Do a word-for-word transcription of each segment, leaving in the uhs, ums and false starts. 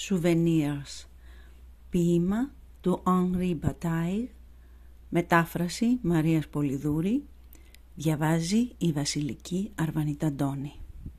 Souvenirs. Ποίημα του Henri Bataille. Μετάφραση Μαρίας Πολυδούρη. Διαβάζει η Βασιλική Αρβανιταντώνη.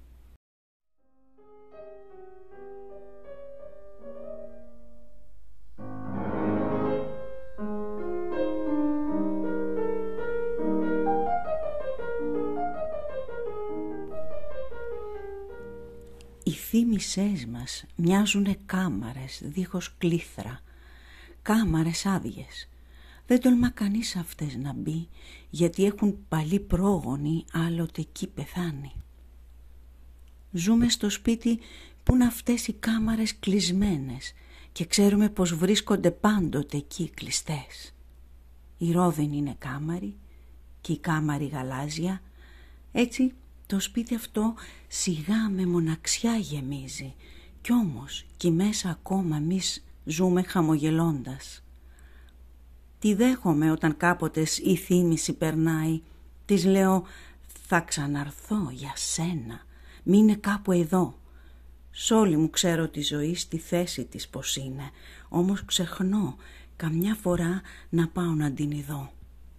Οι θύμησές μας μοιάζουνε κάμαρες δίχως κλήθρα, κάμαρες άδειες. Δεν τολμά κανείς αυτές να μπει, γιατί έχουν παλιοί πρόγονοι άλλοτε εκεί πεθάνει. Ζούμε στο σπίτι που είναι αυτές οι κάμαρες κλεισμένες και ξέρουμε πως βρίσκονται πάντοτε εκεί κλειστές. Η ρόδινη είναι κάμαρη και η κάμαρη γαλάζια, έτσι το σπίτι αυτό σιγά με μοναξιά γεμίζει κι όμως κι μέσα ακόμα εμείς ζούμε χαμογελώντας. Τη δέχομαι όταν κάποτε η θύμηση περνάει, της λέω θα ξαναρθώ για σένα, μείνε κάπου εδώ. Σ' όλη μου ξέρω τη ζωή στη θέση της πως είναι, όμως ξεχνώ καμιά φορά να πάω να την ειδώ.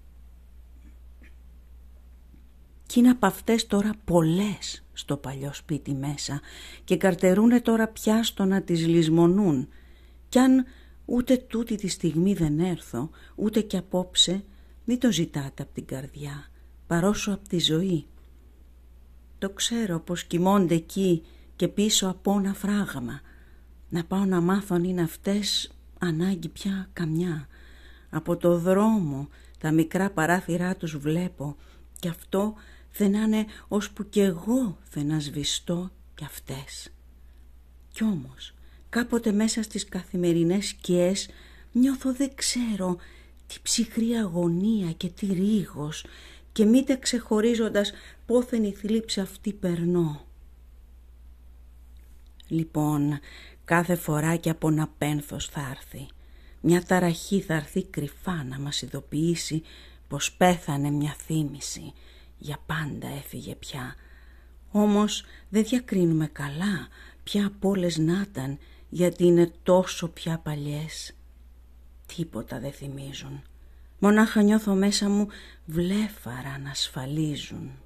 Κι είναι απ' αυτές τώρα πολλές στο παλιό σπίτι μέσα και καρτερούνε τώρα πια στο να τις λησμονούν. Κι αν ούτε τούτη τη στιγμή δεν έρθω, ούτε κι απόψε, μην το ζητάτε απ' την καρδιά, παρόσο απ' τη ζωή. Το ξέρω πως κοιμώνται εκεί και πίσω από ένα φράγμα. Να πάω να μάθω αν είναι αυτές ανάγκη πια καμιά. Από το δρόμο τα μικρά παράθυρά τους βλέπω κι αυτό δεν είναι ώσπου κι εγώ δεν ασβηστώ κι αυτές. Κι όμως κάποτε μέσα στις καθημερινές σκιές νιώθω δεν ξέρω τι ψυχρή αγωνία και τι ρίγος και μήτε ξεχωρίζοντας πόθεν η θλίψη αυτή περνώ. Λοιπόν, κάθε φορά και από ένα πένθος θα έρθει, μια ταραχή θα έρθει κρυφά να μας ειδοποιήσει πως πέθανε μια θύμηση, για πάντα έφυγε πια. Όμως δεν διακρίνουμε καλά ποια από όλες να ήταν, γιατί είναι τόσο πια παλιές. Τίποτα δεν θυμίζουν, μονάχα νιώθω μέσα μου βλέφαρα να σφαλίζουν.